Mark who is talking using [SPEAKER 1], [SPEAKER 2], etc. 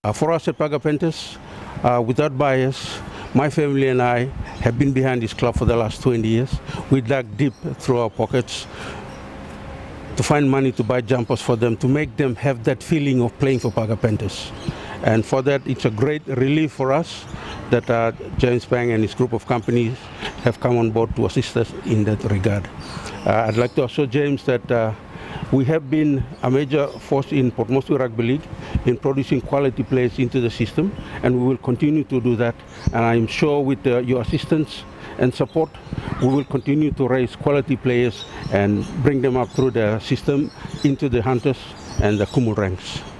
[SPEAKER 1] For us at Paga Panthers, without bias, my family and I have been behind this club for the last 20 years. We dug deep through our pockets to find money to buy jumpers for them, to make them have that feeling of playing for Paga Panthers. And for that, it's a great relief for us that James Pang and his group of companies have come on board to assist us in that regard. I'd like to assure James that we have been a major force in Port Moresby Rugby League in producing quality players into the system, and we will continue to do that. And I'm sure with your assistance and support, we will continue to raise quality players and bring them up through the system into the Hunters and the Kumul ranks.